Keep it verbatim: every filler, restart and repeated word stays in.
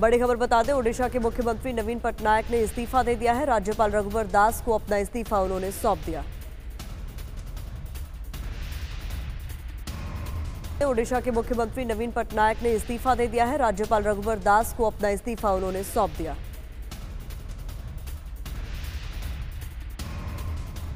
बड़ी खबर बता दें, ओडिशा के मुख्यमंत्री नवीन पटनायक ने इस्तीफा दे दिया है। राज्यपाल रघुवर दास को अपना इस्तीफा उन्होंने सौंप दिया। ओडिशा के मुख्यमंत्री नवीन पटनायक ने इस्तीफा दे दिया है। राज्यपाल रघुवर दास को अपना इस्तीफा उन्होंने सौंप दिया।